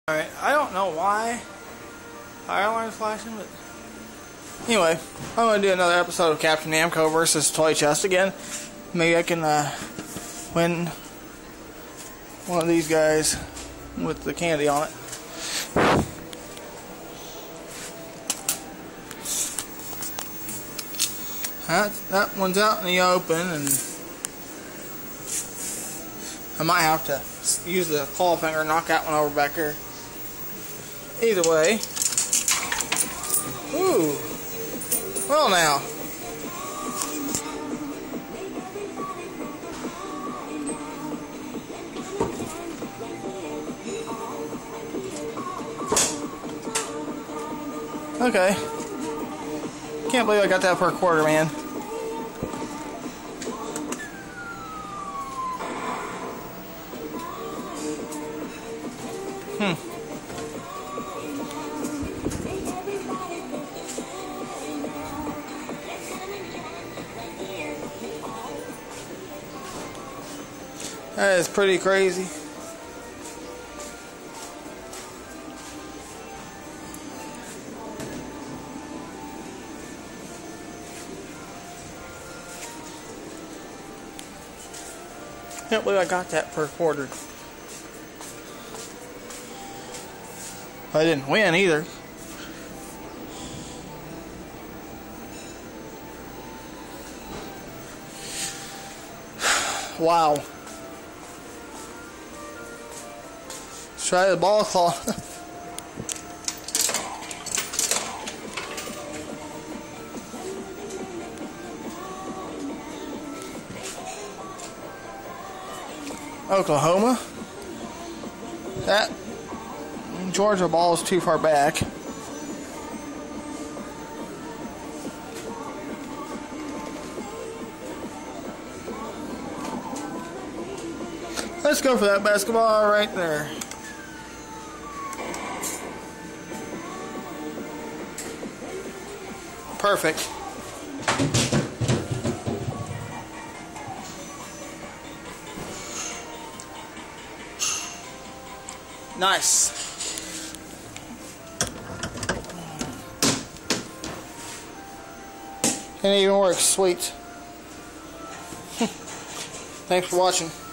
Alright, I don't know why fire alarm's flashing, but anyway, I'm going to do another episode of Captain Namco versus Toy Chest again. Maybe I can win one of these guys with the candy on it. That one's out in the open, and I might have to use the claw finger and knock that one over back here. Either way. Ooh. Well now. Okay. Can't believe I got that per quarter, man. That is pretty crazy. Can't believe I got that per quarter. I didn't win either. Wow. Let's try the ball claw. Oklahoma. That Georgia ball is too far back. Let's go for that basketball right there. Perfect. Nice. Can't even work. Sweet. Thanks for watching.